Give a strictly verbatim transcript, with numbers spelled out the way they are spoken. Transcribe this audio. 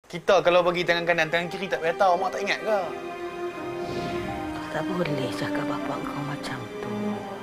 Kita kalau bagi tangan kanan, tangan kiri tak payah tahu. Mak tak ingat ke? Tak boleh cakap bapak kau macam tu.